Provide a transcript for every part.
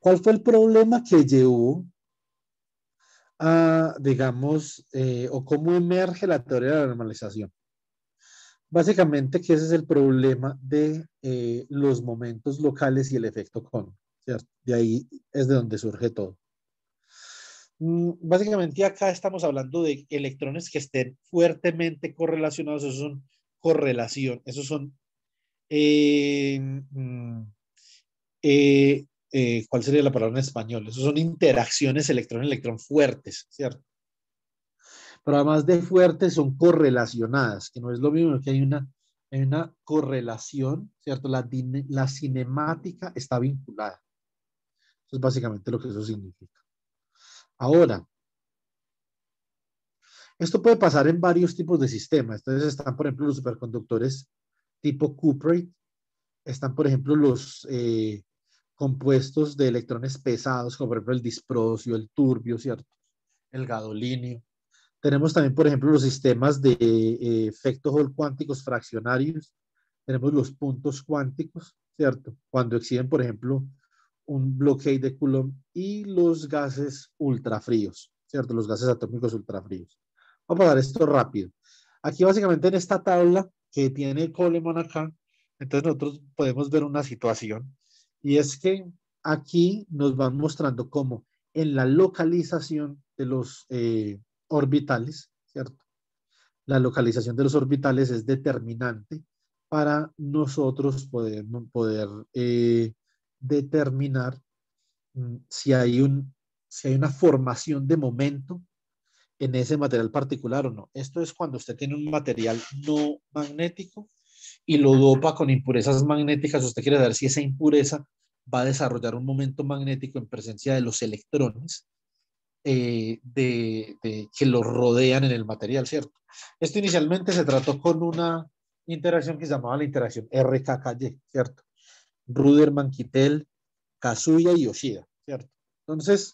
¿Cuál fue el problema que llevó a, digamos, o cómo emerge la teoría de la normalización? Básicamente que ese es el problema de los momentos locales y el efecto Cohn, ¿cierto? De ahí es de donde surge todo. Básicamente acá estamos hablando de electrones que estén fuertemente correlacionados, esos son correlación, esos son, eh, mm, ¿cuál sería la palabra en español? Esos son interacciones electrón-electrón fuertes, ¿cierto? Pero además de fuertes son correlacionadas, que no es lo mismo, que hay una correlación, ¿cierto? La cinemática está vinculada. Eso es básicamente lo que eso significa. Ahora, esto puede pasar en varios tipos de sistemas. Entonces están, por ejemplo, los superconductores tipo cuprate, están, por ejemplo, los compuestos de electrones pesados, como por ejemplo el disprosio, el turbio, ¿cierto? El gadolinio. Tenemos también, por ejemplo, los sistemas de efectos Hall cuánticos fraccionarios. Tenemos los puntos cuánticos, ¿cierto? Cuando exhiben, por ejemplo, un bloqueo de Coulomb y los gases ultrafríos, ¿cierto? Los gases atómicos ultrafríos. Vamos a dar esto rápido. Aquí básicamente en esta tabla que tiene Coleman acá, entonces nosotros podemos ver una situación y es que aquí nos van mostrando cómo en la localización de los orbitales, ¿cierto? La localización de los orbitales es determinante para nosotros poder determinar si si hay una formación de momento en ese material particular o no. Esto es cuando usted tiene un material no magnético y lo dopa con impurezas magnéticas. Usted quiere saber si esa impureza va a desarrollar un momento magnético en presencia de los electrones que los rodean en el material, ¿cierto? Esto inicialmente se trató con una interacción que se llamaba la interacción RKKY, ¿cierto? Ruderman, Kittel, Kazuya y Yoshida, ¿cierto? Entonces,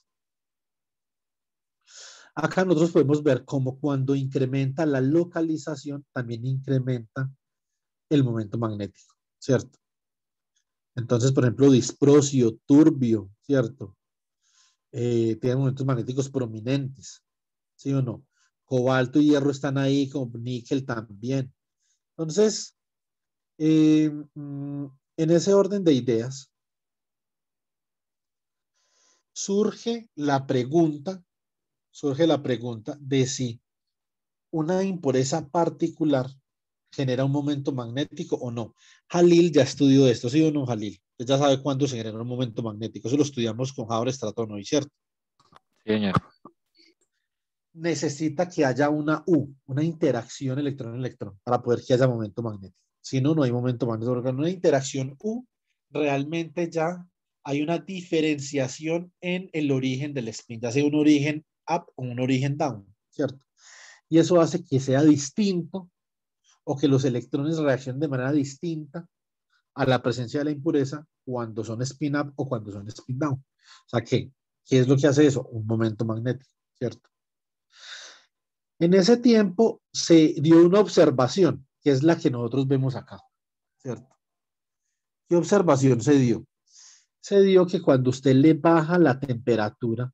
acá nosotros podemos ver cómo cuando incrementa la localización, también incrementa el momento magnético, ¿cierto? Entonces, por ejemplo, disprosio, turbio, ¿cierto? Tiene momentos magnéticos prominentes, ¿sí o no? Cobalto y hierro están ahí, como níquel también. Entonces, en ese orden de ideas, surge surge la pregunta de si una impureza particular genera un momento magnético o no. Jalil ya estudió esto, ¿sí o no, Jalil? Usted ya sabe cuándo se genera un momento magnético. Eso lo estudiamos con Haber Stratonoy, ¿cierto? Sí, señor. Necesita que haya una U, una interacción electrón-electrón, para poder que haya momento magnético. Si no, no hay momento magnético. Porque en una interacción U, realmente ya hay una diferenciación en el origen del spin, ya sea un origen up o un origen down, ¿cierto? Y eso hace que sea distinto o que los electrones reaccionen de manera distinta a la presencia de la impureza cuando son spin up o cuando son spin down. O sea, ¿qué es lo que hace eso? Un momento magnético, ¿cierto? En ese tiempo se dio una observación, que es la que nosotros vemos acá, ¿cierto? ¿Qué observación se dio? Se dio que cuando usted le baja la temperatura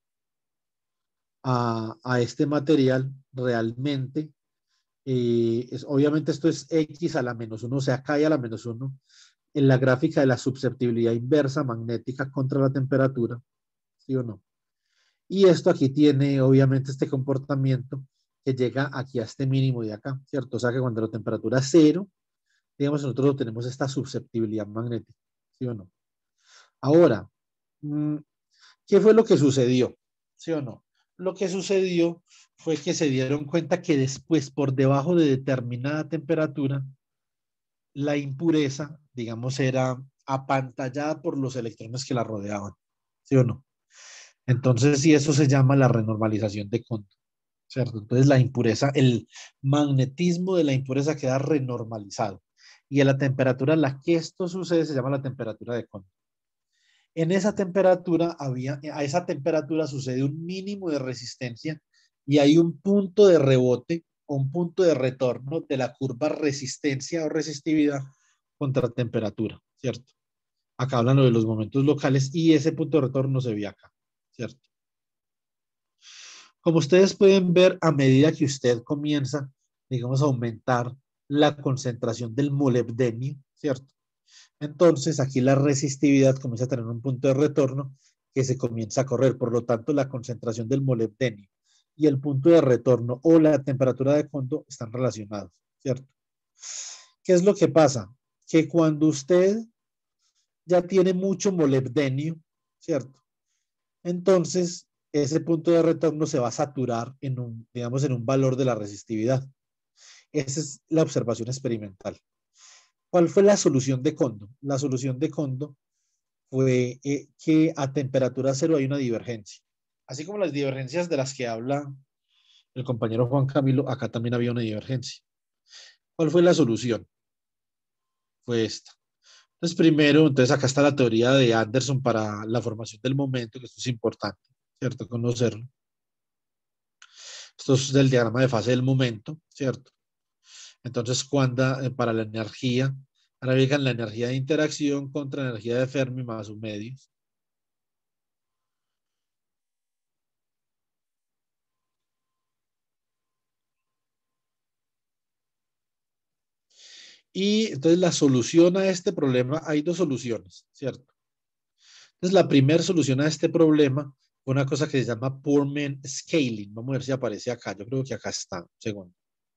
a este material, realmente, obviamente esto es X a la -1, o sea, acá hay a la -1, en la gráfica de la susceptibilidad inversa magnética contra la temperatura, ¿sí o no? Y esto aquí tiene obviamente este comportamiento que llega aquí a este mínimo de acá, ¿cierto? O sea que cuando la temperatura es cero, digamos, nosotros tenemos esta susceptibilidad magnética, ¿sí o no? Ahora, ¿qué fue lo que sucedió? ¿Sí o no? Lo que sucedió fue que se dieron cuenta que después, por debajo de determinada temperatura, la impureza, digamos, era apantallada por los electrones que la rodeaban, ¿sí o no? Entonces, sí, eso se llama la renormalización de Cohn, ¿cierto? Entonces, la impureza, el magnetismo de la impureza queda renormalizado. Y a la temperatura a la que esto sucede se llama la temperatura de Cohn. En esa temperatura a esa temperatura sucede un mínimo de resistencia y hay un punto de rebote o un punto de retorno de la curva resistencia o resistividad contra temperatura, ¿cierto? Acá hablan de los momentos locales y ese punto de retorno se ve acá, ¿cierto? Como ustedes pueden ver, a medida que usted comienza, digamos, a aumentar la concentración del molibdenio, ¿cierto? Entonces, aquí la resistividad comienza a tener un punto de retorno que se comienza a correr. Por lo tanto, la concentración del molibdenio y el punto de retorno o la temperatura de fondo están relacionados, ¿cierto? ¿Qué es lo que pasa? Que cuando usted ya tiene mucho molibdenio, ¿cierto? Entonces, ese punto de retorno se va a saturar en un, digamos, en un valor de la resistividad. Esa es la observación experimental. ¿Cuál fue la solución de Kondo? La solución de Kondo fue que a temperatura cero hay una divergencia. Así como las divergencias de las que habla el compañero Juan Camilo, acá también había una divergencia. ¿Cuál fue la solución? Fue esta. Entonces, primero, entonces acá está la teoría de Anderson para la formación del momento, que esto es importante, ¿cierto? Conocerlo. Esto es del diagrama de fase del momento, ¿cierto? Entonces, cuando para la energía, ahora vean la energía de interacción contra la energía de Fermi más sus medios. Y entonces la solución a este problema, hay dos soluciones, ¿cierto? Entonces la primera solución a este problema fue una cosa que se llama Pullman Scaling. Vamos a ver si aparece acá. Yo creo que acá está. Segundo.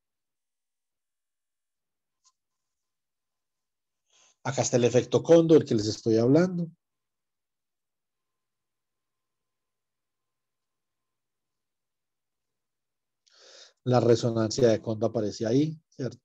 Acá está el efecto Kondo, del que les estoy hablando. La resonancia de Kondo aparece ahí, ¿cierto?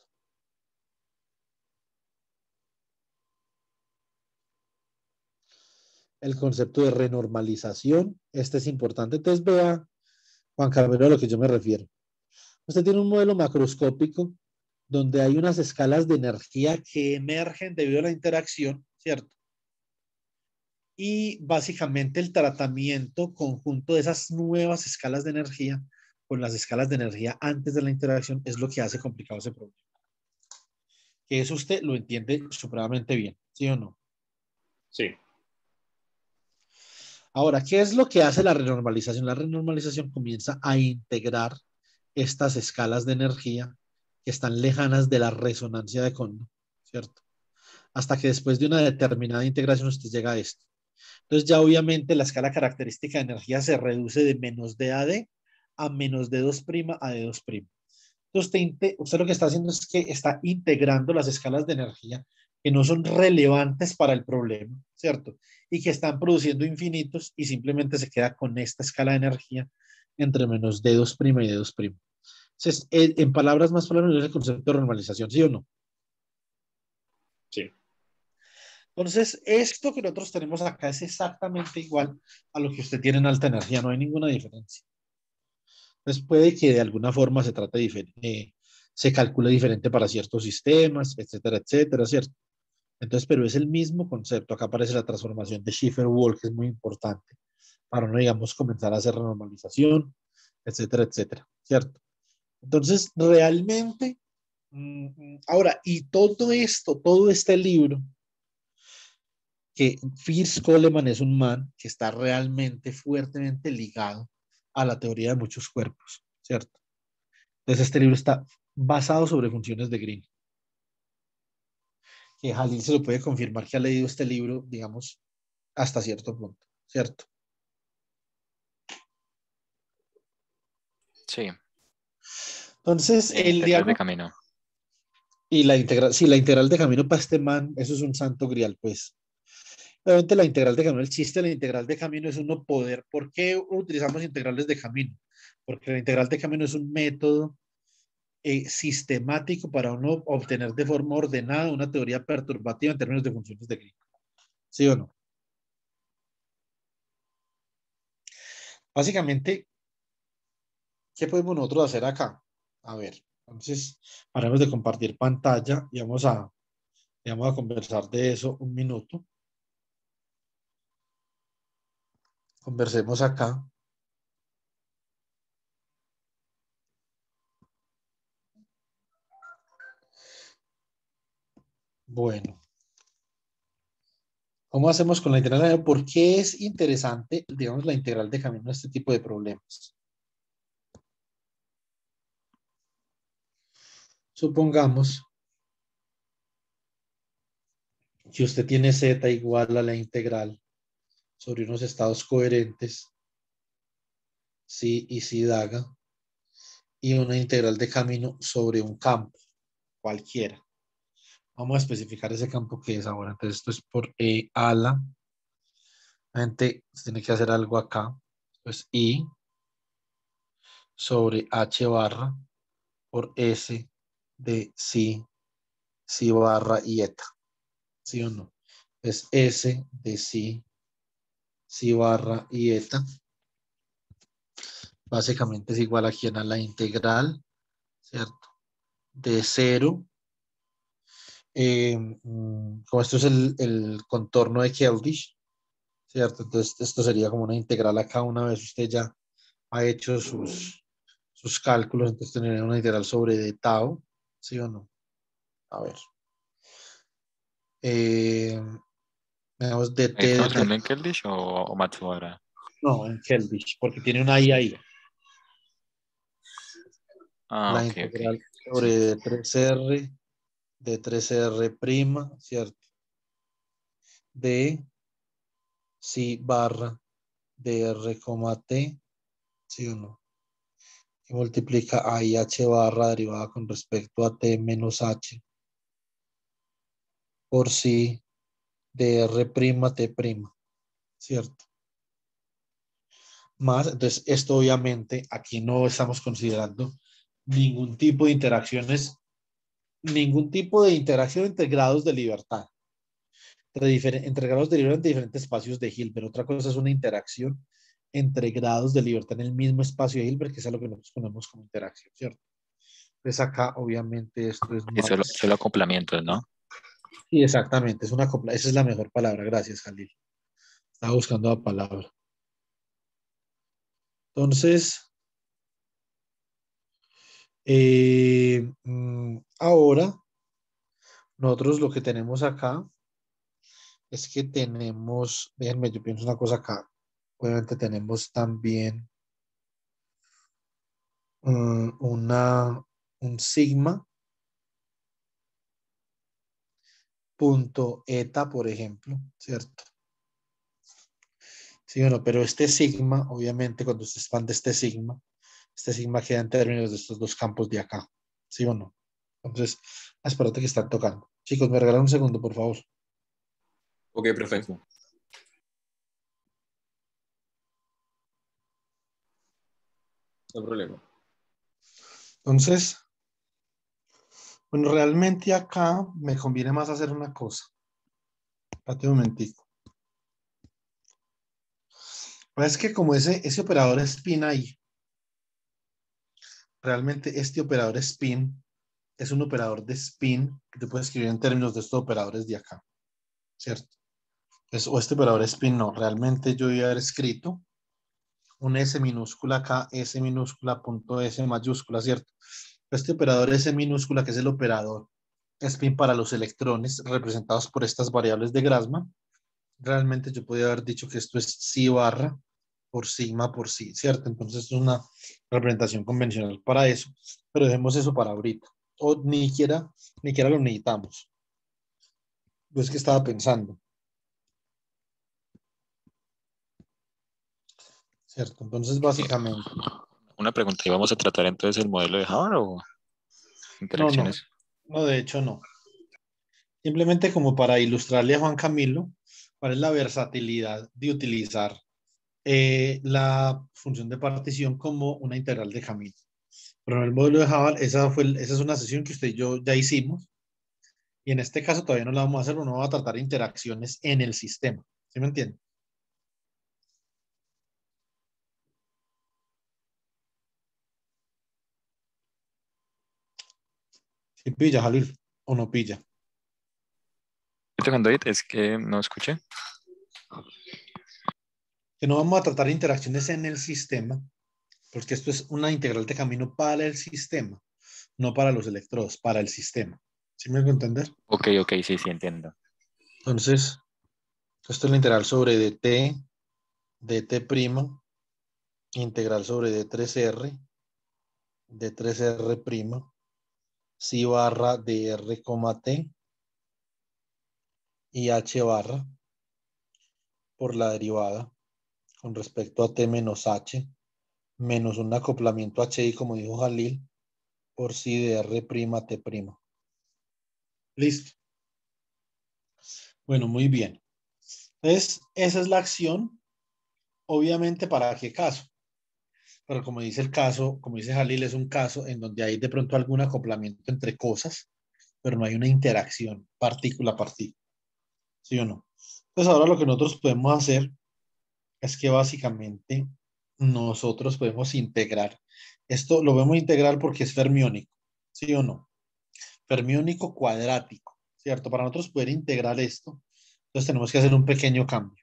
El concepto de renormalización, este es importante. Entonces vea, Juan Carlos, a lo que yo me refiero. Usted tiene un modelo macroscópico donde hay unas escalas de energía que emergen debido a la interacción, ¿cierto? Y básicamente el tratamiento conjunto de esas nuevas escalas de energía con las escalas de energía antes de la interacción es lo que hace complicado ese problema. Que eso usted lo entiende supremamente bien, ¿sí o no? Sí. Ahora, ¿qué es lo que hace la renormalización? La renormalización comienza a integrar estas escalas de energía que están lejanas de la resonancia de Kondo, ¿cierto? Hasta que después de una determinada integración usted llega a esto. Entonces ya obviamente la escala característica de energía se reduce de menos DAD a menos D2' a D2'. Entonces usted lo que está haciendo es que está integrando las escalas de energía que no son relevantes para el problema, ¿cierto? Y que están produciendo infinitos y simplemente se queda con esta escala de energía entre menos D2' y D2'. Entonces, en palabras más palabras, es el concepto de normalización, ¿sí o no? Sí. Entonces, esto que nosotros tenemos acá es exactamente igual a lo que usted tiene en alta energía, no hay ninguna diferencia. Entonces, puede que de alguna forma se trate diferente, se calcule diferente para ciertos sistemas, etcétera, etcétera, ¿cierto? Entonces, pero es el mismo concepto. Acá aparece la transformación de Schiffer-Wall, que es muy importante para no, digamos, comenzar a hacer renormalización, etcétera, etcétera, ¿cierto? Entonces, realmente, ahora, y todo esto, todo este libro, que Fritz Coleman es un man que está realmente fuertemente ligado a la teoría de muchos cuerpos, ¿cierto? Entonces este libro está basado sobre funciones de Green. Que Jalil se lo puede confirmar que ha leído este libro, digamos, hasta cierto punto, ¿cierto? Sí. Entonces, el Integral de diagrama camino. y la integral, sí, la integral de camino para este man, eso es un santo grial, pues. Obviamente la integral de camino, el chiste de la integral de camino es uno poder. ¿Por qué utilizamos integrales de camino? Porque la integral de camino es un método sistemático para uno obtener de forma ordenada una teoría perturbativa en términos de funciones de Green. ¿Sí o no? Básicamente, ¿qué podemos nosotros hacer acá? A ver, entonces, paremos de compartir pantalla y vamos a conversar de eso un minuto. Conversemos acá. Bueno, ¿Cómo hacemos con la integral de camino? ¿Por qué es interesante, digamos, la integral de camino en este tipo de problemas? Supongamos que usted tiene z igual a la integral sobre unos estados coherentes, psi y psi daga, y una integral de camino sobre un campo, cualquiera. Vamos a especificar ese campo que es ahora. Entonces, esto es por E ala. La gente tiene que hacer algo acá. Pues I sobre H barra por S de psi, psi barra y eta. ¿Sí o no? Es S de psi, psi barra y eta. Básicamente es igual aquí a la integral, ¿cierto? De 0. Como esto es el contorno de Keldysh, ¿cierto? Entonces esto sería como una integral acá una vez usted ya ha hecho sus cálculos, entonces tendría una integral sobre de tau, ¿sí o no? A ver. Veamos de t de ¿Estamos 3. hablando en Keldysh o Matsubara? No, en Keldysh, porque tiene una i ahí. Ah, La ok, ok. integral sobre Sí. de 3R prima, ¿cierto? De si barra de R, T, ¿sí o no? Y multiplica a i h barra derivada con respecto a t menos h por si de R prima T prima, ¿cierto? Más, entonces esto obviamente aquí no estamos considerando ningún tipo de interacciones, ningún tipo de interacción entre grados de libertad, entre grados de libertad entre diferentes espacios de Hilbert. Otra cosa es una interacción entre grados de libertad en el mismo espacio de Hilbert, que es a lo que nosotros ponemos como interacción, ¿cierto? Pues acá obviamente esto es Y más. solo acoplamientos, ¿no? Sí, exactamente, es una copla, esa es la mejor palabra, gracias, Jalil. Estaba buscando la palabra. Entonces, ahora nosotros lo que tenemos acá es que tenemos, déjenme, yo pienso una cosa acá. Obviamente tenemos también un sigma punto eta, por ejemplo, ¿cierto? Sí, bueno, pero este sigma, obviamente, cuando se expande este sigma queda en términos de estos dos campos de acá, ¿sí o no? Entonces, espérate que están tocando. Chicos, me regalan un segundo, por favor. Ok, Sí, profe. sí. No hay problema. Entonces, bueno, realmente acá me conviene más hacer una cosa. Espérate un momentico. Pues es que como ese operador spin ahí, realmente este operador spin es un operador de spin que te puedes escribir en términos de estos operadores de acá, ¿cierto? O este operador spin no, realmente yo iba a haber escrito un S minúscula acá, S minúscula punto S mayúscula, ¿cierto? Este operador S minúscula, que es el operador spin para los electrones representados por estas variables de Grassmann, realmente yo podría haber dicho que esto es psi barra por sigma por psi, ¿cierto? Entonces es una representación convencional para eso, pero dejemos eso para ahorita. O ni siquiera lo necesitamos. Pues que estaba pensando, ¿cierto? Entonces Eh, básicamente, Una pregunta, ¿y vamos a tratar entonces el modelo de Howard o no, interacciones? no, de hecho no. Simplemente como para ilustrarle a Juan Camilo cuál es la versatilidad de utilizar la función de partición como una integral de camino. Pero en el módulo de Java, esa es una sesión que usted y yo ya hicimos. Y en este caso todavía no la vamos a hacer, no vamos a tratar interacciones en el sistema. ¿Sí me entiende? ¿Sí pilla, Jalil? ¿O no pilla? Estoy tocando ahí, es que no escuché. Que no vamos a tratar interacciones en el sistema, porque esto es una integral de camino para el sistema, no para los electrodos, para el sistema. ¿Sí me hago entender? Ok, ok, sí, sí, entiendo. Entonces, Esto es la integral sobre dt', integral sobre d3r', si barra dr, t y h barra por la derivada con respecto a t menos h, menos un acoplamiento HI, como dijo Jalil, por si de R' T'. Listo. Bueno, muy bien. Entonces, esa es la acción. Obviamente, ¿para qué caso? Pero como dice el caso, como dice Jalil, es un caso en donde hay de pronto algún acoplamiento entre cosas, pero no hay una interacción partícula a partícula. ¿Sí o no? Entonces, ahora lo que nosotros podemos hacer es que básicamente nosotros podemos integrar. Esto lo vemos integral porque es fermiónico, ¿sí o no? Fermiónico cuadrático, ¿cierto? Para nosotros poder integrar esto, entonces tenemos que hacer un pequeño cambio.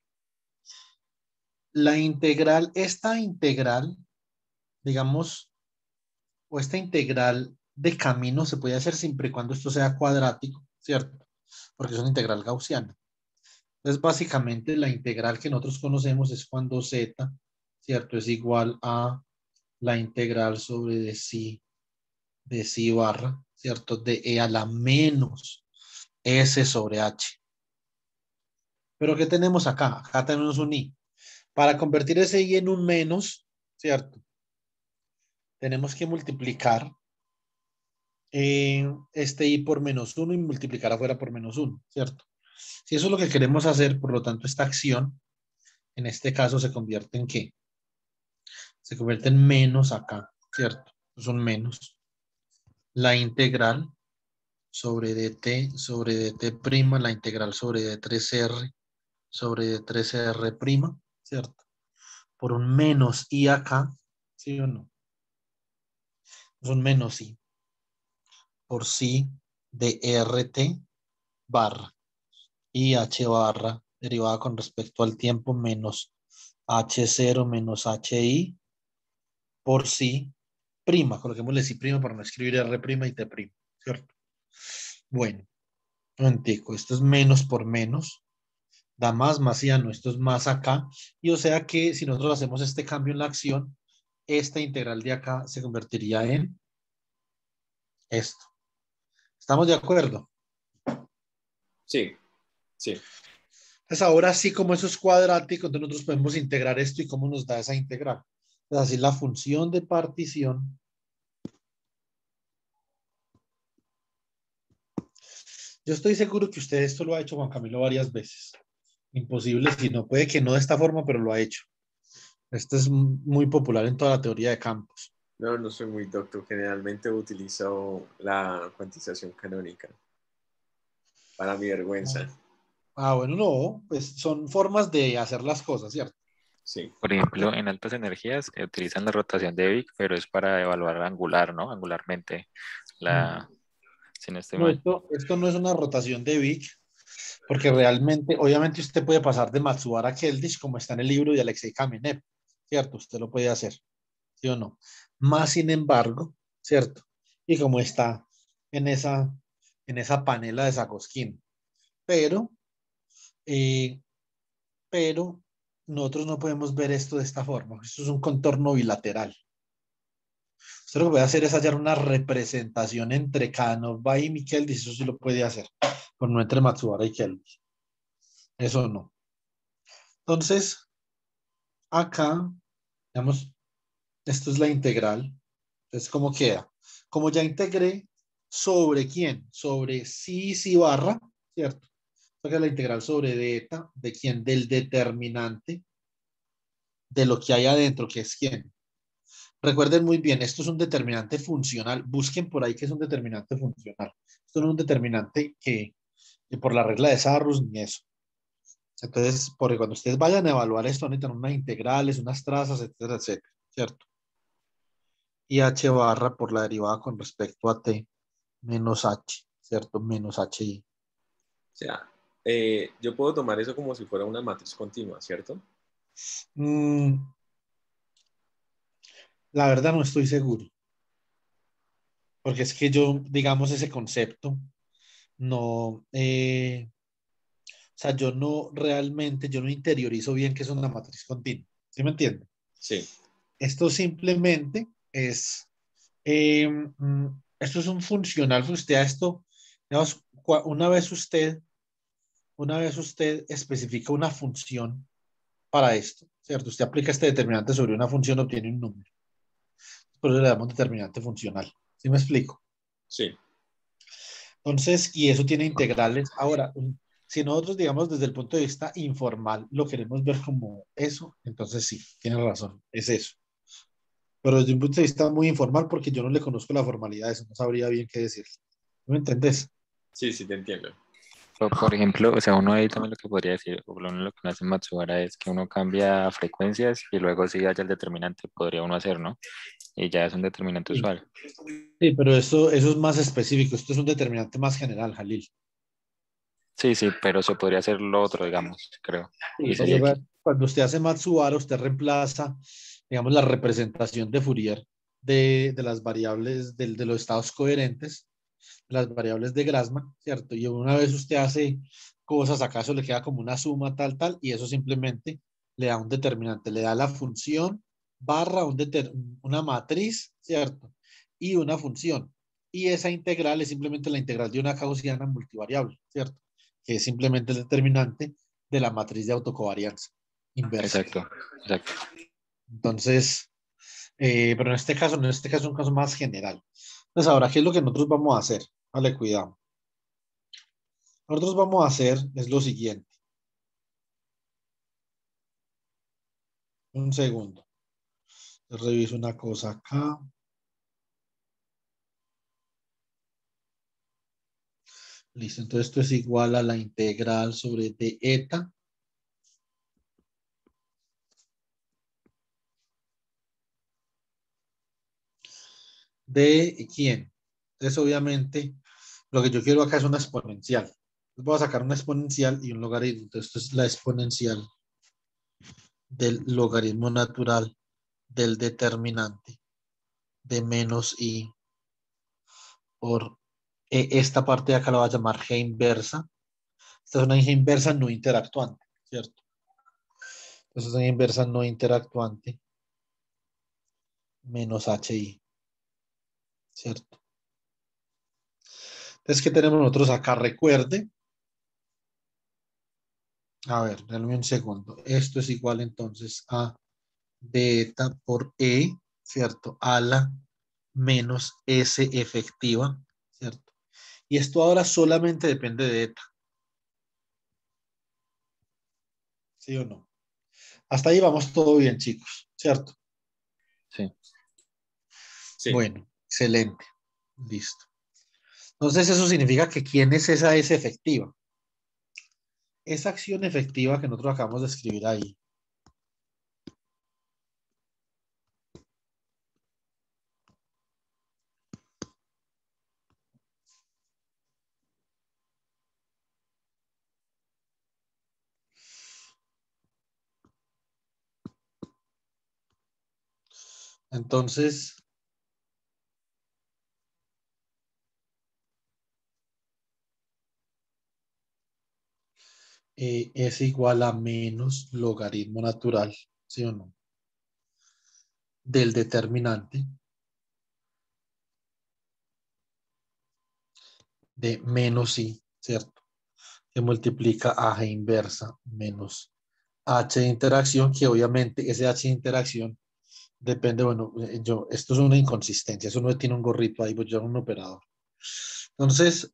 La integral, esta integral, digamos, o esta integral de camino se puede hacer siempre y cuando esto sea cuadrático, ¿cierto? Porque es una integral gaussiana. Entonces, básicamente, la integral que nosotros conocemos es cuando z, ¿cierto? Es igual a la integral sobre de psi barra, ¿cierto? De e a la menos s sobre h. Pero ¿qué tenemos acá? Acá tenemos un i. Para convertir ese i en un menos, ¿cierto? Tenemos que multiplicar este i por menos 1 y multiplicar afuera por menos 1, ¿cierto? Si eso es lo que queremos hacer, por lo tanto, esta acción, en este caso, se convierte en ¿qué? Se convierte en menos acá, ¿cierto? Son menos. La integral sobre dt', la integral sobre d3r sobre d3r', ¿cierto? Por un menos i acá, ¿sí o no? Es un menos i por si de rt barra y h barra derivada con respecto al tiempo menos h0 menos hi por si prima, coloquémosle si prima para no escribir r' y t', ¿cierto? Bueno, un momentico, esto es menos por menos, da más ya no, esto es más acá, y o sea que si nosotros hacemos este cambio en la acción, esta integral de acá se convertiría en esto. ¿Estamos de acuerdo? Sí, sí. Entonces ahora sí, como eso es cuadrático, entonces nosotros podemos integrar esto y cómo nos da esa integral. Es así, la función de partición. Yo estoy seguro que usted esto lo ha hecho, Juan Camilo, varias veces. Imposible, si no, puede que no de esta forma, pero lo ha hecho. Esto es muy popular en toda la teoría de campos. No, no soy muy doctor. Generalmente utilizo la cuantización canónica. Para mi vergüenza. Bueno, no, pues son formas de hacer las cosas, ¿cierto? Sí. Por ejemplo, en altas energías utilizan la rotación de Wick, pero es para evaluar angular, ¿no? Angularmente, Mm. si no estoy No, mal. esto no es una rotación de Vic, porque realmente, obviamente usted puede pasar de Matsubara a Keldysh como está en el libro de Alexei Kamenev, ¿cierto? Usted lo puede hacer, ¿sí o no? Más sin embargo, ¿cierto? Y como está en esa panela de Sagoskin. Pero, eh, pero nosotros no podemos ver esto de esta forma. Esto es un contorno bilateral. Usted lo que puede hacer es hallar una representación entre Canova y Keldysh, eso sí lo puede hacer, pero no entre Matsubara y Keldysh. Eso no. Entonces, acá, digamos, esto es la integral. Entonces, ¿cómo queda? Como ya integré, ¿sobre quién? Sobre si barra, ¿cierto? Porque la integral sobre eta, ¿de quién? Del determinante de lo que hay adentro, que es quién. Recuerden muy bien, esto es un determinante funcional. Busquen por ahí que es un determinante funcional. Esto no es un determinante que por la regla de Sarrus ni eso. Entonces, porque cuando ustedes vayan a evaluar esto, necesitan unas integrales, unas trazas, etcétera, etcétera, ¿cierto? Y h barra por la derivada con respecto a t menos h, ¿cierto? Menos hi. O sea, yo puedo tomar eso como si fuera una matriz continua, ¿cierto? Mm, la verdad no estoy seguro, porque es que yo, digamos, ese concepto no, sea, yo no realmente, yo no interiorizo bien que es una matriz continua. ¿Sí me entiende? Sí, Esto simplemente es, esto es un funcional, pues usted a esto, digamos, una vez usted especifica una función para esto, ¿cierto? Usted aplica este determinante sobre una función, obtiene un número. Por eso le damos determinante funcional. ¿Sí me explico? sí, Entonces, y eso tiene integrales. Ahora, si nosotros, digamos, desde el punto de vista informal, lo queremos ver como eso, entonces sí, tiene razón, es eso. Pero desde un punto de vista muy informal, porque yo no le conozco la formalidad de eso, no sabría bien qué decir. ¿No me entendés? sí, sí, te entiendo. Por ejemplo, o sea, uno ahí también lo que podría decir, o por lo menos lo que uno hace en Matsubara es que uno cambia frecuencias y luego si haya el determinante, podría uno hacer, ¿no? Y ya es un determinante Sí, usual. sí, pero eso es más específico, esto es un determinante más general, Jalil. Sí, sí, pero se podría hacer lo otro, digamos, creo. Sí, Y porque sería aquí. cuando usted hace Matsubara, usted reemplaza, digamos, la representación de Fourier de las variables de los estados coherentes, las variables de Grassmann, ¿cierto? Y una vez usted hace cosas, acaso le queda como una suma tal, y eso simplemente le da un determinante, le da la función barra una matriz, ¿cierto? Y una función. Y esa integral es simplemente la integral de una gaussiana multivariable, ¿cierto? Que es simplemente el determinante de la matriz de autocovarianza inversa. Exacto, exacto. Entonces, pero en este caso es un caso más general. Entonces, ahora, ¿qué es lo que nosotros vamos a hacer? Vale, cuidado. Nosotros vamos a hacer es lo siguiente. Un segundo. Reviso una cosa acá. Listo. Entonces esto es igual a la integral sobre d eta de quién. Entonces obviamente lo que yo quiero acá es una exponencial. Entonces, voy a sacar una exponencial y un logaritmo. Entonces esto es la exponencial del logaritmo natural del determinante de menos i por esta parte de acá la voy a llamar g inversa. Esta es una g inversa no interactuante, ¿cierto? Entonces, es una inversa no interactuante menos hi, ¿cierto? Entonces, ¿qué tenemos nosotros acá? Recuerde, a ver, denme un segundo. Esto es igual entonces a beta por ¿cierto? A la menos S efectiva, ¿cierto? Y esto ahora solamente depende de eta, ¿sí o no? Hasta ahí vamos todo bien, chicos, ¿cierto? Sí. Sí, Bueno, excelente. Listo. Entonces, eso significa que ¿quién es esa S efectiva? Esa acción efectiva que nosotros acabamos de escribir ahí. Entonces, es igual a menos logaritmo natural, ¿sí o no? Del determinante de menos i, ¿cierto? Que multiplica a g inversa menos h de interacción, que obviamente ese h de interacción depende, bueno, esto es una inconsistencia, eso no tiene un gorrito ahí, pues yo un operador. Entonces,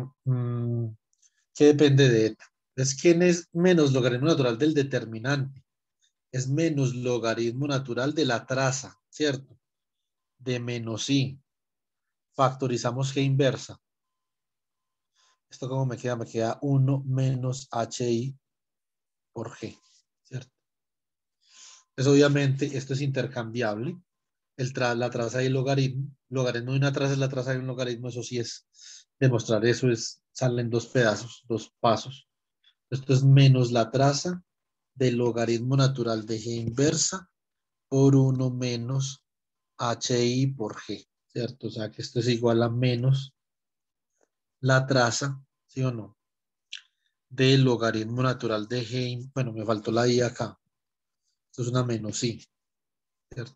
¿qué depende de eta? Es quién es menos logaritmo natural del determinante. Es menos logaritmo natural de la traza, ¿cierto? De menos i. Factorizamos g inversa. ¿Esto cómo me queda? Me queda 1 menos hi por g, ¿cierto? Pues obviamente esto es intercambiable. La traza y el logaritmo. Logaritmo de una traza es la traza de un logaritmo. Eso sí es demostrar eso. Salen dos pedazos, dos pasos. Esto es menos la traza del logaritmo natural de g inversa por 1 menos hi por g, ¿cierto? O sea que esto es igual a menos la traza, ¿sí o no? del logaritmo natural de G. Bueno, me faltó la I acá. Esto es una menos I, ¿cierto?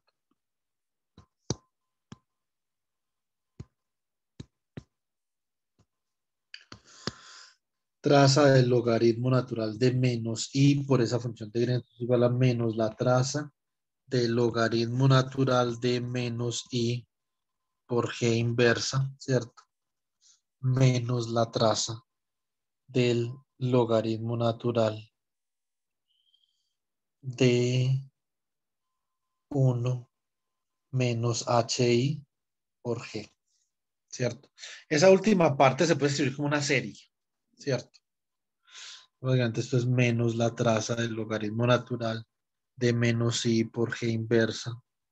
Traza del logaritmo natural de menos I por esa función de gradiente es igual a menos la traza del logaritmo natural de menos I por G inversa, ¿cierto? Menos la traza del logaritmo natural de 1 menos HI por G, ¿cierto? Esa última parte se puede escribir como una serie, ¿cierto? Obviamente esto es menos la traza del logaritmo natural de menos I por G inversa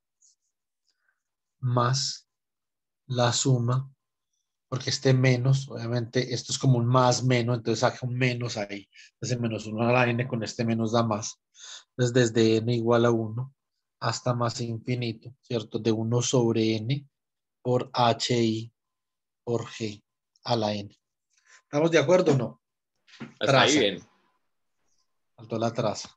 más la suma, porque este menos, obviamente esto es como un más menos, entonces saca un menos ahí. Entonces menos 1 a la n con este menos da más. Entonces desde n igual a 1 hasta más infinito, ¿cierto? De 1 sobre n por HI por G a la n. ¿Estamos de acuerdo o no? Hasta ahí Traza. bien. Faltó la traza.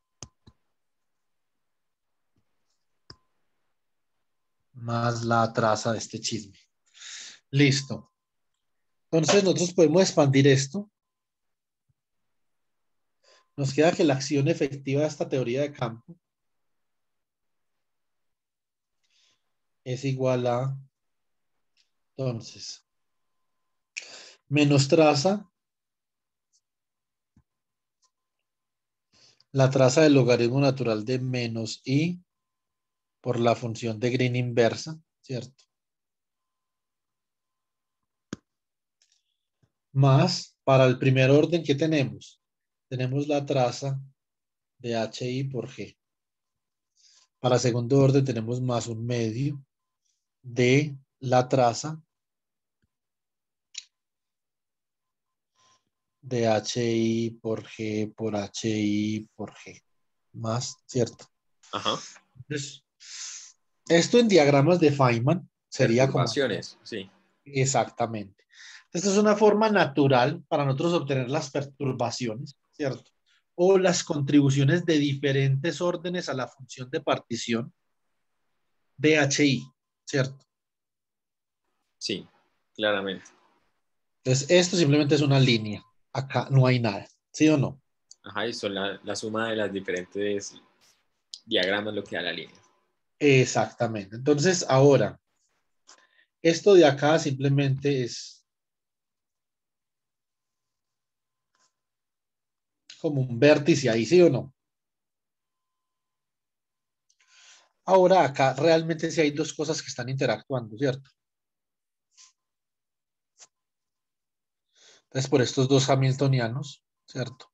Más la traza de este chisme. Listo. Entonces nosotros podemos expandir esto. Nos queda que la acción efectiva de esta teoría de campo es igual a, entonces, menos traza, la traza del logaritmo natural de menos I por la función de Green inversa, ¿cierto? Más, para el primer orden, ¿qué tenemos? Tenemos la traza de HI por G. Para segundo orden tenemos más un medio de la traza de HI por G por HI por G. Más, ¿cierto? Ajá. Entonces, esto en diagramas de Feynman sería como... Perturbaciones, sí. Exactamente. Esta es una forma natural para nosotros obtener las perturbaciones, ¿cierto? O las contribuciones de diferentes órdenes a la función de partición de HI, ¿cierto? Sí, claramente. Entonces, esto simplemente es una línea. Acá no hay nada, ¿sí o no? Ajá, y son la suma de las diferentes diagramas lo que da la línea. Exactamente. Entonces, ahora, esto de acá simplemente es como un vértice ahí, ¿sí o no? Ahora, acá realmente sí hay dos cosas que están interactuando, ¿cierto? Entonces, por estos dos hamiltonianos, ¿cierto?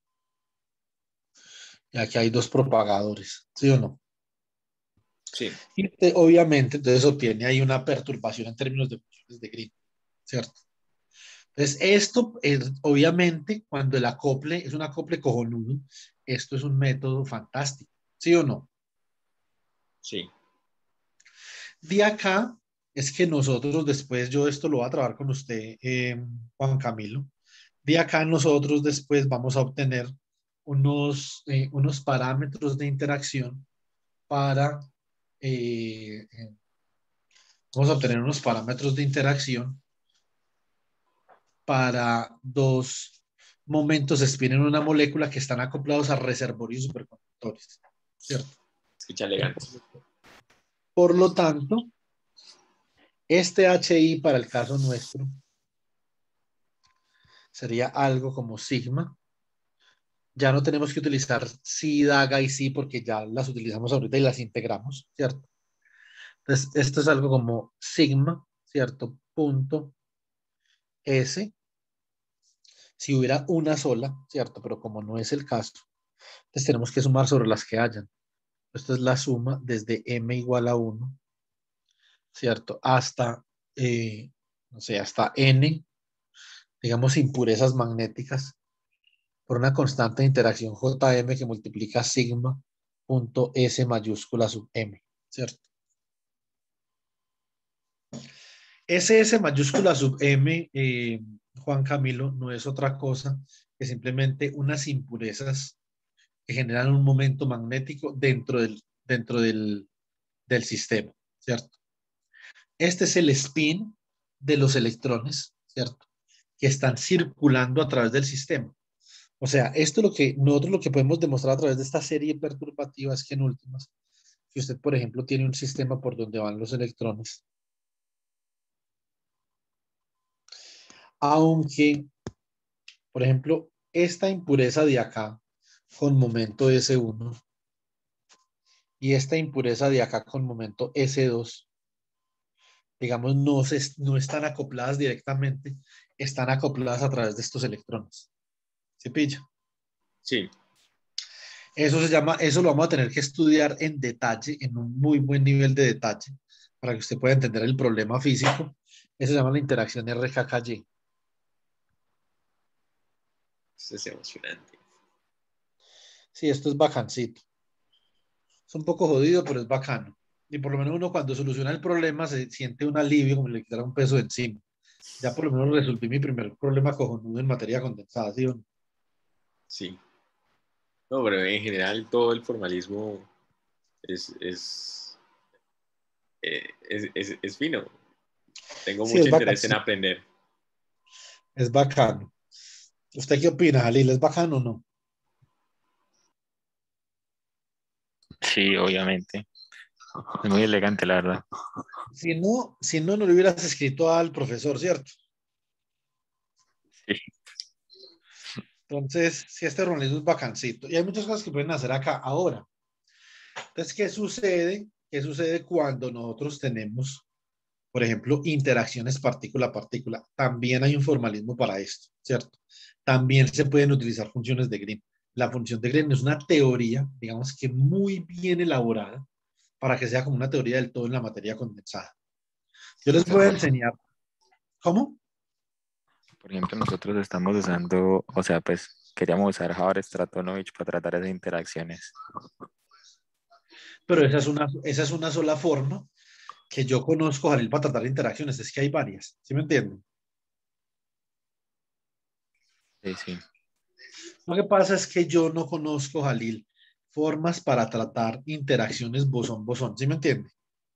Y aquí hay dos propagadores, ¿sí o no? Sí. Y obviamente, entonces obtiene ahí una perturbación en términos de funciones de Green, ¿cierto? Entonces, esto, obviamente, cuando el acople es un acople cojonudo, esto es un método fantástico, ¿sí o no? Sí. De acá es que nosotros después, yo esto lo voy a trabajar con usted, Juan Camilo. De acá nosotros después vamos a obtener unos parámetros de interacción para, eh, eh, vamos a obtener unos parámetros de interacción para dos momentos spin en una molécula que están acoplados a reservorios superconductores, ¿cierto? Escucha elegante. Por lo tanto, este HI para el caso nuestro sería algo como sigma. Ya no tenemos que utilizar si, daga y si porque ya las utilizamos ahorita y las integramos, ¿cierto? Entonces, esto es algo como sigma, ¿cierto? Punto S. Si hubiera una sola, ¿cierto? Pero como no es el caso, entonces tenemos que sumar sobre las que hayan. Esto es la suma desde m igual a 1, ¿cierto? Hasta, no sé, hasta n, digamos, impurezas magnéticas por una constante de interacción Jm que multiplica sigma punto S mayúscula sub m, ¿cierto? SS mayúscula sub m, Juan Camilo, no es otra cosa que simplemente unas impurezas que generan un momento magnético dentro del sistema, ¿cierto? Este es el spin de los electrones, ¿cierto? Que están circulando a través del sistema. O sea, esto nosotros lo que podemos demostrar a través de esta serie perturbativa es que en últimas, si usted, por ejemplo, tiene un sistema por donde van los electrones, aunque, por ejemplo, esta impureza de acá con momento S1 y esta impureza de acá con momento S2, digamos, no están acopladas directamente, están acopladas a través de estos electrones. ¿Sí pilla? Sí, Eso lo vamos a tener que estudiar en detalle, en un muy buen nivel de detalle, para que usted pueda entender el problema físico. Eso se llama la interacción RKKY. esto es emocionante. Sí, esto es bacancito. Es un poco jodido, pero es bacano. Y por lo menos uno cuando soluciona el problema se siente un alivio como si le quitara un peso de encima. Ya por lo menos resolví mi primer problema cojonudo en materia condensada, ¿sí o no? Sí. No, pero en general todo el formalismo es, es fino. Tengo Sí, mucho es interés en bacano. aprender. Es bacano. ¿Usted qué opina, Jalil? ¿Es bacano o no? Sí, obviamente. Es muy elegante, la verdad. Si no le hubieras escrito al profesor, ¿cierto? Sí. Entonces, si este organismo es bacancito. Y hay muchas cosas que pueden hacer acá. Ahora, entonces, ¿qué sucede? ¿Qué sucede cuando nosotros tenemos, por ejemplo, interacciones partícula a partícula? También hay un formalismo para esto, ¿cierto? También se pueden utilizar funciones de Green. La función de Green es una teoría, digamos que muy bien elaborada para que sea como una teoría del todo en la materia condensada. Yo les voy a enseñar. ¿Cómo? Por ejemplo, nosotros estamos usando, o sea, pues queríamos usar Howard Stratonovich para tratar esas interacciones. Pero esa es una sola forma que yo conozco, Jalil, para tratar de interacciones. Es que hay varias. ¿Sí me entienden? Sí, sí. Lo que pasa es que yo no conozco, Jalil, formas para tratar interacciones bosón-bosón. ¿Sí me entiende?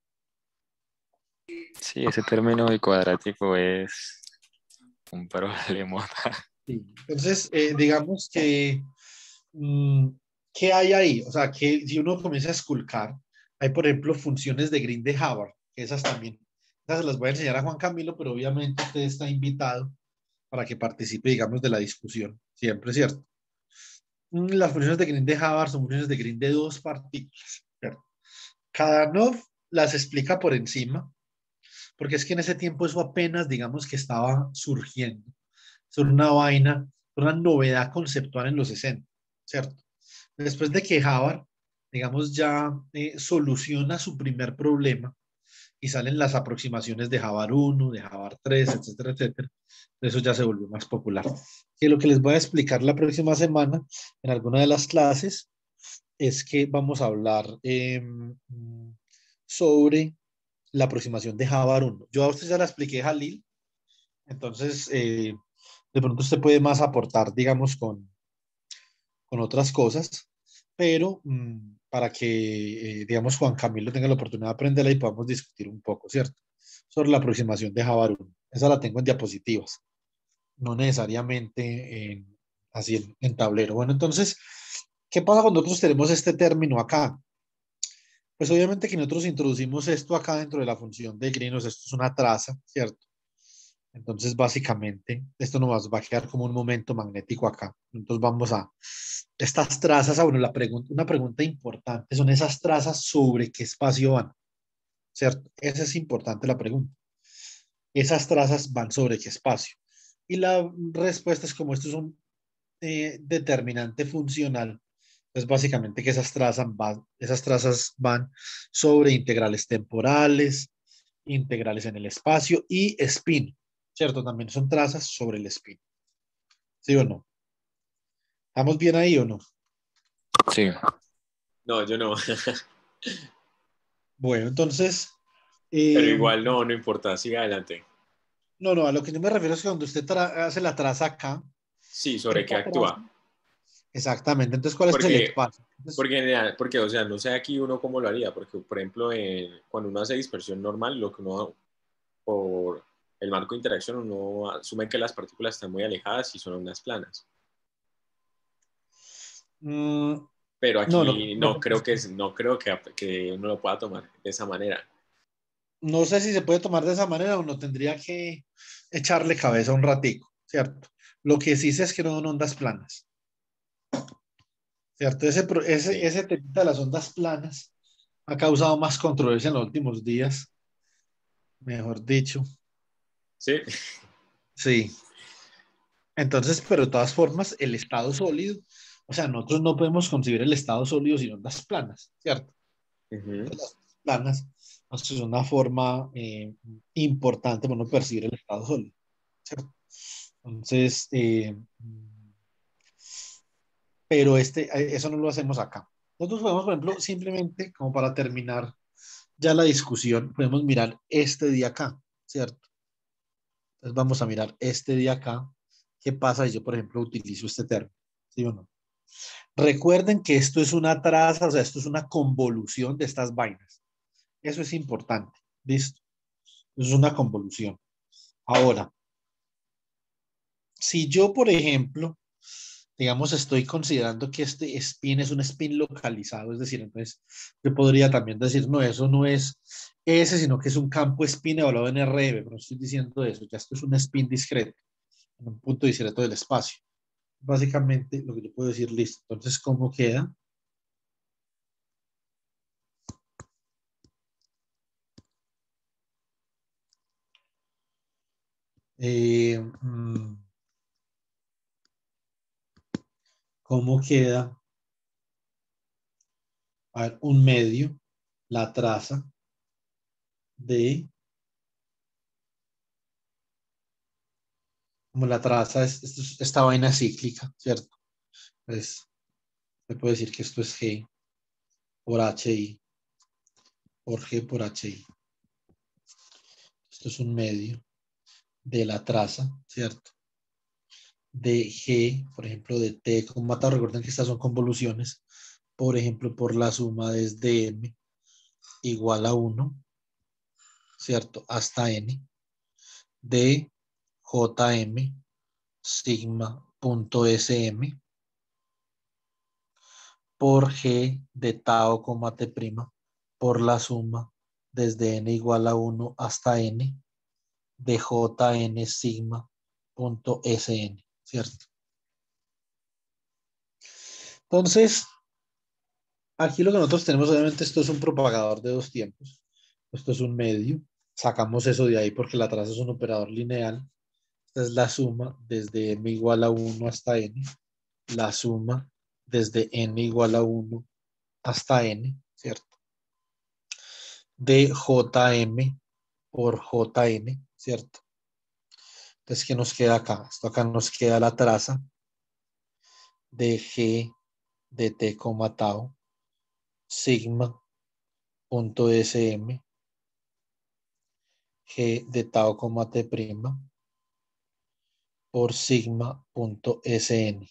Sí, ese término de cuadrático es un problema. Sí. Entonces, digamos que, mm, ¿qué hay ahí? O sea, que si uno comienza a esculcar, hay, por ejemplo, funciones de Green de Hubbard, que esas se las voy a enseñar a Juan Camilo, pero obviamente usted está invitado para que participe, digamos, de la discusión. Siempre, ¿cierto? Las funciones de Green de Hubbard son funciones de Green de dos partículas, ¿cierto? Kadanoff las explica por encima, porque es que en ese tiempo eso apenas, digamos, que estaba surgiendo. Son una vaina, una novedad conceptual en los 60, ¿cierto? Después de que Hubbard, digamos, ya soluciona su primer problema y salen las aproximaciones de Hubbard 1, de Hubbard 3, etcétera, etcétera, eso ya se volvió más popular. Que lo que les voy a explicar la próxima semana en alguna de las clases es que vamos a hablar sobre la aproximación de Java 1. Yo a usted ya la expliqué, Jalil, entonces de pronto usted puede más aportar, digamos, con otras cosas, pero para que, digamos, Juan Camilo tenga la oportunidad de aprenderla y podamos discutir un poco, ¿cierto? Sobre la aproximación de Java 1. Esa la tengo en diapositivas, no necesariamente así en tablero. Bueno, entonces, ¿qué pasa cuando nosotros tenemos este término acá? Pues obviamente que nosotros introducimos esto acá dentro de la función de Grinos, esto es una traza, ¿cierto? Entonces, básicamente, esto nos va a quedar como un momento magnético acá. Entonces, vamos a estas trazas, bueno, una pregunta importante, son esas trazas sobre qué espacio van, ¿cierto? Esa es importante la pregunta. Esas trazas van sobre qué espacio. Y la respuesta es como esto es un determinante funcional, pues básicamente que esas trazas van sobre integrales temporales, integrales en el espacio y spin, ¿cierto? También son trazas sobre el spin. ¿Sí o no? ¿Estamos bien ahí o no? Sí, No, yo no. Bueno, entonces, Pero eh, igual no, no importa, siga adelante. no, a lo que yo me refiero es que cuando usted hace la traza acá, Sí, sobre qué Esta traza, actúa. exactamente. Entonces, ¿cuál es el espacio? Entonces, Porque, o sea, no sé aquí uno cómo lo haría, porque, por ejemplo, cuando uno hace dispersión normal, lo que uno, por el marco de interacción, uno asume que las partículas están muy alejadas y son unas planas. mm, Pero no, aquí no creo que uno lo pueda tomar de esa manera. no sé si se puede tomar de esa manera o no, tendría que echarle cabeza un ratico, ¿cierto? Lo que sí sé es que no son ondas planas, ¿cierto? Sí. Ese tema de las ondas planas ha causado más controversia en los últimos días, mejor dicho. Sí. Sí. Entonces, pero de todas formas, el estado sólido, o sea, nosotros no podemos concebir el estado sólido sin ondas planas, ¿cierto? Ujú. Las planas, pues, es una forma importante para uno percibir el estado sólido, ¿cierto? Entonces, pero eso no lo hacemos acá. Nosotros podemos, por ejemplo, simplemente, como para terminar ya la discusión, podemos mirar este día acá, ¿cierto? Entonces vamos a mirar este día acá. ¿Qué pasa si yo, por ejemplo, utilizo este término? ¿Sí o no? Recuerden que esto es una traza, o sea, esto es una convolución de estas vainas. Eso es importante. ¿Listo? Es una convolución. Ahora, si yo, por ejemplo, digamos, estoy considerando que este spin es un spin localizado, es decir, entonces yo podría también decir, no, eso no es ese, sino que es un campo spin evaluado en RB, pero no estoy diciendo eso, ya esto es un spin discreto, en un punto discreto del espacio. Básicamente, lo que yo puedo decir, listo. Entonces, ¿cómo queda? Eh, mm, ¿Cómo queda? A ver, un medio, la traza de, como la traza es esta vaina cíclica, ¿cierto? Pues se puede decir que esto es G por HI, por G por HI. Esto es un medio de la traza, ¿cierto? De G, por ejemplo, de T con matado. Recuerden que estas son convoluciones, por ejemplo, por la suma desde M igual a 1, ¿cierto? Hasta N, de JM sigma punto SM por G de tau, T' por la suma desde N igual a 1 hasta N de JN sigma punto SN, ¿cierto? Entonces, aquí lo que nosotros tenemos, obviamente, esto es un propagador de dos tiempos. Esto es un medio. Sacamos eso de ahí porque la traza es un operador lineal. Esta es la suma desde m igual a 1 hasta n. La suma desde n igual a 1 hasta n, ¿cierto? De Jm por Jn, ¿cierto? Entonces, ¿qué nos queda acá? Esto acá nos queda la traza de G de T, tau, sigma punto Sm, G de tau, T' por sigma punto Sn.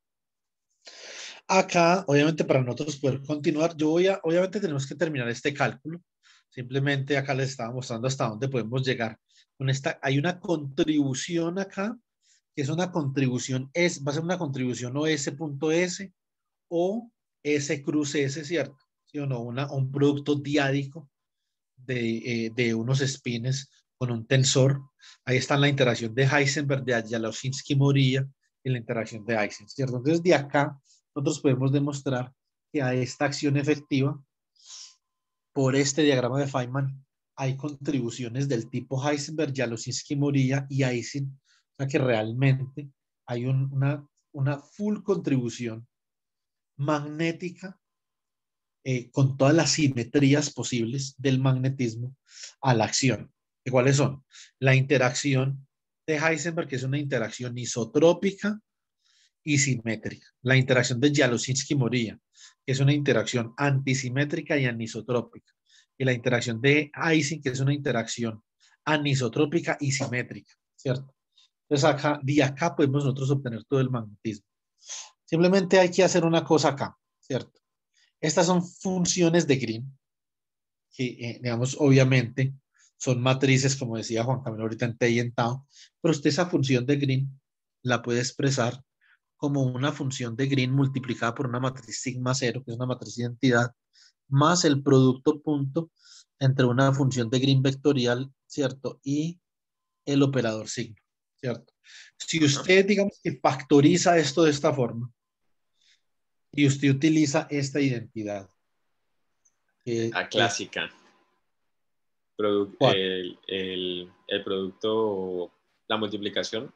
Acá, obviamente, para nosotros poder continuar, obviamente tenemos que terminar este cálculo. Simplemente acá les estaba mostrando hasta dónde podemos llegar. Hay una contribución acá, que es una contribución, va a ser una contribución OS.S o S cruz S, ¿cierto? ¿Sí o no? Un producto diádico de unos spines con un tensor. Ahí está la interacción de Heisenberg, de Jalosinski-Moria y la interacción de Einstein, ¿cierto? Entonces, de acá nosotros podemos demostrar que a esta acción efectiva, por este diagrama de Feynman, hay contribuciones del tipo Heisenberg, Jalosinski-Moria y Einstein, o sea que realmente hay una full contribución magnética con todas las simetrías posibles del magnetismo a la acción. ¿Cuáles son? La interacción de Heisenberg, que es una interacción isotrópica y simétrica. La interacción de Jalosinski-Moria, que es una interacción antisimétrica y anisotrópica. Y la interacción de Ising, que es una interacción anisotrópica y simétrica, ¿cierto? Entonces acá, de acá podemos nosotros obtener todo el magnetismo. Simplemente hay que hacer una cosa acá, ¿cierto? Estas son funciones de Green, que digamos, obviamente son matrices, como decía Juan Camilo ahorita en T y en Tau, pero usted esa función de Green la puede expresar como una función de Green multiplicada por una matriz sigma cero, que es una matriz de identidad, más el producto punto entre una función de Green vectorial, ¿cierto? Y el operador sigma, ¿cierto? Si Ajá. usted, digamos, que factoriza esto de esta forma y usted utiliza esta identidad, que La es, clásica. ¿cuál? El producto, la multiplicación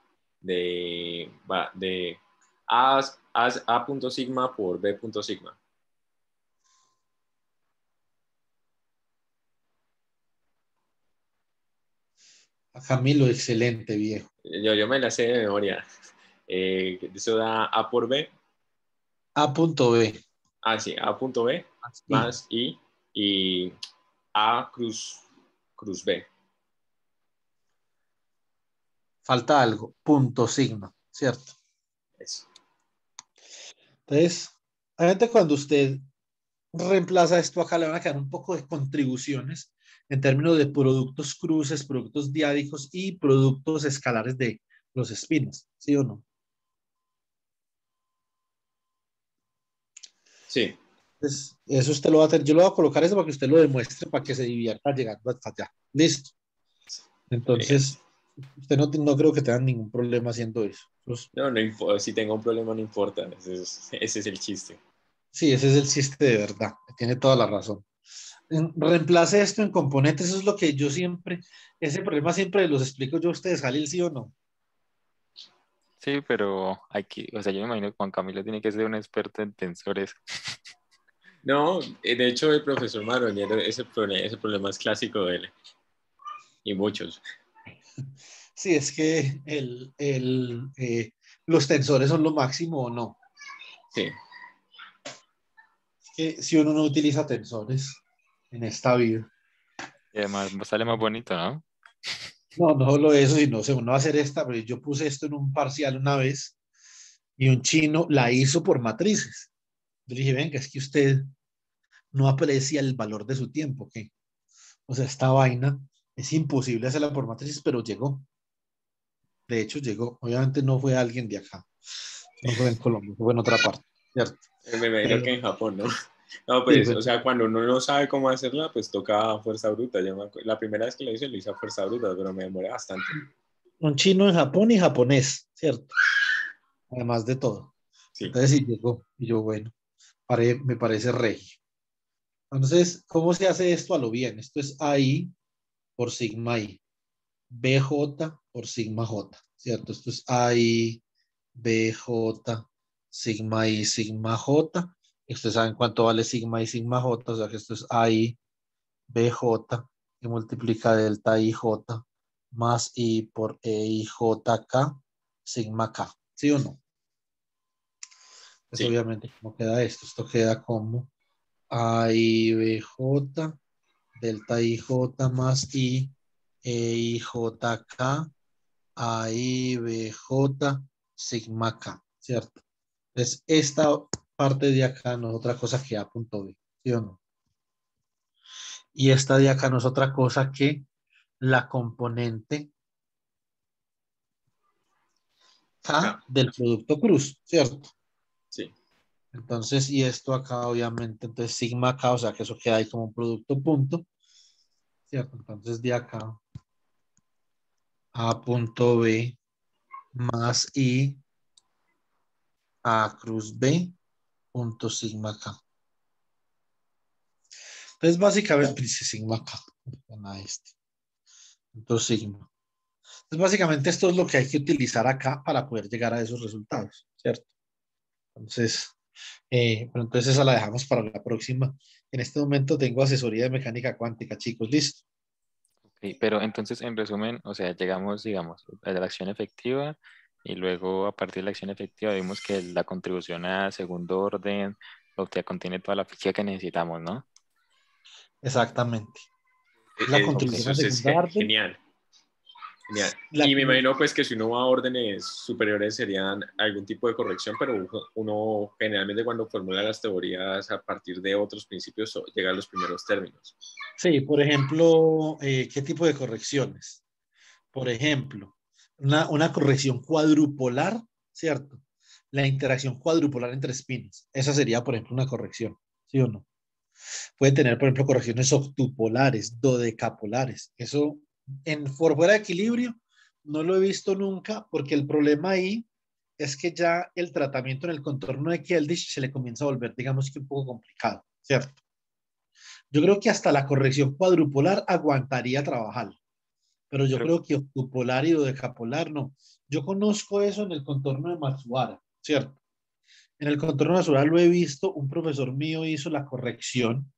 de A punto sigma por B punto sigma. Camilo, excelente, viejo. Yo me la sé de memoria. Eso da A por B. A punto B. Ah, sí, A punto B Y más I y A cruz B. falta algo, punto sigma, ¿cierto? Eso. Entonces, obviamente cuando usted reemplaza esto acá, le van a quedar un poco de contribuciones en términos de productos cruces, productos diádicos y productos escalares de los espinos, ¿sí o no? Sí. Entonces, eso usted lo va a tener, yo lo voy a colocar eso para que usted lo demuestre, para que se divierta llegando hasta allá. Listo. Elegante. Entonces, usted no creo que tenga ningún problema haciendo eso. Entonces, No, no importa. Si tengo un problema, no importa. Ese es el chiste. sí, ese es el chiste de verdad. Tiene toda la razón. Reemplace esto en componentes, eso es lo que yo siempre, ese problema siempre los explico yo a ustedes, Jalil, sí o no. Sí, pero aquí, o sea, yo me imagino que Juan Camilo tiene que ser un experto en tensores. No, de hecho, el profesor Maronero, ese problema es clásico de él y muchos. Sí, es que los tensores son lo máximo o no. Sí. Es que si uno no utiliza tensores en esta vida, Y además sale más bonito, ¿no? no solo eso, sino se uno va a hacer esta, pero yo puse esto en un parcial una vez y un chino la hizo por matrices. Yo le dije, venga, es que usted no aprecia el valor de su tiempo, ¿qué? O sea, esta vaina es imposible hacerla por matrices, pero llegó. De hecho, llegó. Obviamente no fue alguien de acá. No fue en Colombia, fue en otra parte, ¿cierto? Me imagino Pero que en Japón, ¿no? No, sí, pues, o sea, cuando uno no sabe cómo hacerla, pues toca a fuerza bruta. La primera vez que lo hice a fuerza bruta, pero me demoré bastante. un chino en Japón y japonés, ¿cierto? Además de todo. Sí, Entonces sí llegó. Y yo, bueno, me parece regio. Entonces, ¿cómo se hace esto a lo bien? Esto es AI por sigma I. BJ por sigma J, ¿cierto? Esto es AI, BJ, sigma I, sigma J. Y ustedes saben cuánto vale sigma I, sigma J, o sea que esto es AI, BJ, que multiplica delta IJ más I por EIJK, sigma K, ¿sí o no? Pues sí, obviamente, ¿cómo queda esto? Esto queda como AI, BJ, delta IJ más I, EIJK, A, I, B, J, sigma K, ¿cierto? Entonces, esta parte de acá no es otra cosa que A punto B, ¿sí o no? Y esta de acá no es otra cosa que la componente K acá, del producto cruz, ¿cierto? sí, Entonces, y esto acá obviamente, entonces sigma K, o sea que eso queda ahí como un producto punto, ¿cierto? Entonces de acá A punto B más I A cruz B punto sigma K. Entonces, básicamente, dice sigma K. Gana este. Punto sigma. Entonces, básicamente, esto es lo que hay que utilizar acá para poder llegar a esos resultados, ¿cierto? Entonces, pero entonces esa la dejamos para la próxima. En este momento tengo asesoría de mecánica cuántica, chicos. Listo. Ok, pero entonces, en resumen, o sea, llegamos, digamos, a la acción efectiva y luego a partir de la acción efectiva vimos que la contribución a segundo orden o sea, contiene toda la física que necesitamos, ¿no? Exactamente. La Ok, contribución a eso es segunda orden. genial. Genial. La Y me que- imagino pues que si uno va a órdenes superiores serían algún tipo de corrección, pero uno generalmente cuando formula las teorías a partir de otros principios llega a los primeros términos. Sí, por ejemplo, ¿qué tipo de correcciones? Por ejemplo, una corrección cuadrupolar, ¿cierto? La interacción cuadrupolar entre espinas. Esa sería, por ejemplo, una corrección, ¿sí o no? Puede tener, por ejemplo, correcciones octupolares, dodecapolares. Eso, por fuera de equilibrio, no lo he visto nunca, porque el problema ahí es que ya el tratamiento en el contorno de Keldysh se le comienza a volver, digamos que un poco complicado, ¿cierto? Yo creo que hasta la corrección cuadrupolar aguantaría trabajar, pero yo Pero, creo que octupolar y dodecapolar no. Yo conozco eso en el contorno de Matsuara, ¿cierto? En el contorno de Matsuara lo he visto, un profesor mío hizo la corrección,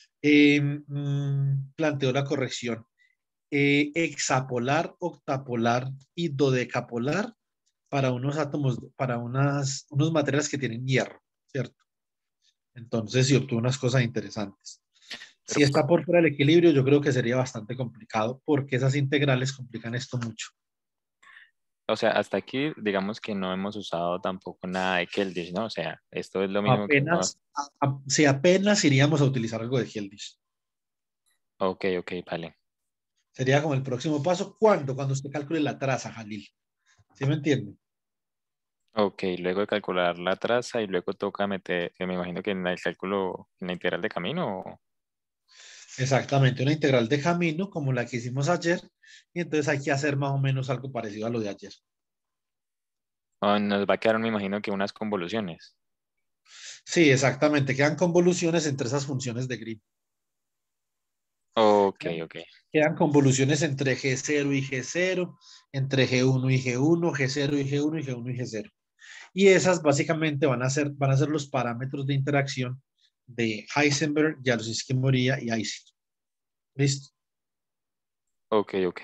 planteó la corrección hexapolar, octapolar y dodecapolar para unos átomos, para unos materiales que tienen hierro, ¿cierto? Entonces, sí obtuvo unas cosas interesantes. pero Si está por fuera del equilibrio, yo creo que sería bastante complicado porque esas integrales complican esto mucho. o sea, hasta aquí digamos que no hemos usado tampoco nada de Keldysh, ¿no? O sea, esto es lo mismo que uno... Si apenas iríamos a utilizar algo de Heldish. Ok, ok, vale. Sería como el próximo paso. ¿Cuándo? Cuando usted calcule la traza, Jalil. ¿Sí me entiende? Ok, luego de calcular la traza y luego toca meter, me imagino que en el cálculo, en la integral de camino, Exactamente, una integral de camino como la que hicimos ayer. Y entonces hay que hacer más o menos algo parecido a lo de ayer. o nos va a quedar, me imagino que unas convoluciones. Sí, exactamente. Quedan convoluciones entre esas funciones de Green. Ok, ok. Quedan convoluciones entre G0 y G0, entre G1 y G1, G0 y G1 y G1 y G0. Y esas básicamente van a ser los parámetros de interacción de Heisenberg, Jaruzelski Moria y Ising. ¿Listo? Ok, ok.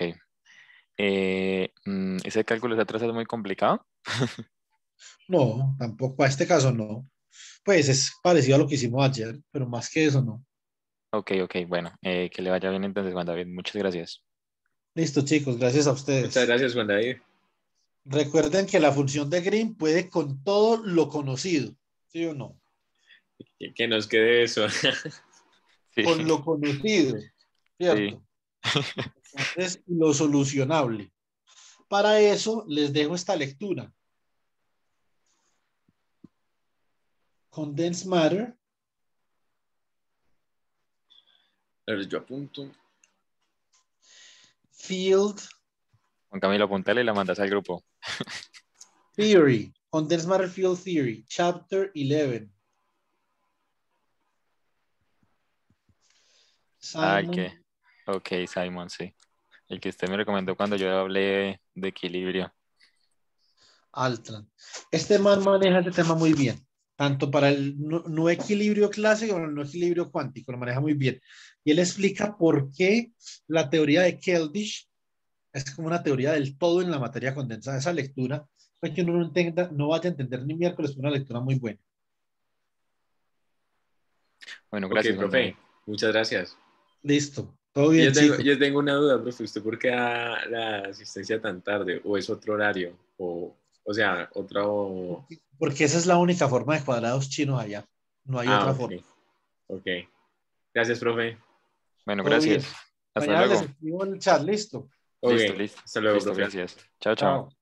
¿Ese cálculo de traza es muy complicado? No, tampoco, para este caso no. Pues es parecido a lo que hicimos ayer, pero más que eso no. Ok, ok, bueno, que le vaya bien entonces, Juan David. Muchas gracias. Listo, chicos, gracias a Muchas ustedes. gracias, Juan David. Recuerden que la función de Green puede con todo lo conocido, ¿sí o no? Que nos quede eso. Sí, Con lo conocido, sí. ¿cierto? Entonces, lo solucionable. Para eso les dejo esta lectura. Condensed matter, A ver, yo apunto. field Juan Camilo, apuntale y la mandas al grupo. theory. Condensed matter field theory, chapter 11. Ay, Simon que. Ok, Simon, sí. El que usted me recomendó cuando yo hablé de equilibrio. Altran. Este man maneja este tema muy bien, tanto para el no equilibrio clásico como el no equilibrio cuántico, lo maneja muy bien. Y él explica por qué la teoría de Keldysh es como una teoría del todo en la materia condensada. Esa lectura, pues que uno no, entienda, no vaya a entender ni miércoles, es una lectura muy buena. Bueno, Ok, gracias, Juan David. profe. Muchas gracias. Listo, todo Y bien, chicos. yo tengo una duda, profe. ¿Usted por qué da la asistencia tan tarde? ¿O es otro horario? O sea, otro... Porque esa es la única forma de cuadrados chinos allá. No hay Ah, otra ok. forma. Ok. Gracias, profe. Bueno, Todo bien. gracias. Hasta Mañana les luego. escribo en el chat, listo. Ok. Listo, listo. Hasta luego, Listo, profe. gracias. Chao, chao. Chao.